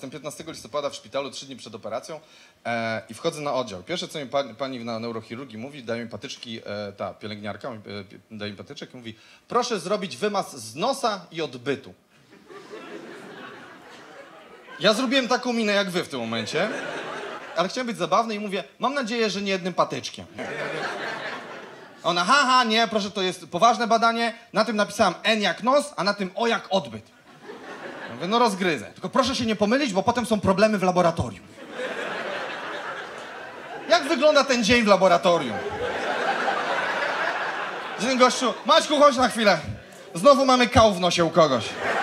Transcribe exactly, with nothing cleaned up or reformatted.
Jestem piętnastego listopada w szpitalu, trzy dni przed operacją e, i wchodzę na oddział. Pierwsze, co mi pani, pani na neurochirurgii mówi, daje mi patyczki, e, ta pielęgniarka e, daje mi patyczek i mówi: proszę zrobić wymaz z nosa i odbytu. Ja zrobiłem taką minę jak wy w tym momencie, ale chciałem być zabawny i mówię: mam nadzieję, że nie jednym patyczkiem. Ona: haha, nie, proszę, to jest poważne badanie, na tym napisałam N jak nos, a na tym O jak odbyt. Ja mówię: no rozgryzę, tylko proszę się nie pomylić, bo potem są problemy w laboratorium. Jak wygląda ten dzień w laboratorium? Dzień gościu: Maćku, chodź na chwilę. Znowu mamy kał w nosie u kogoś.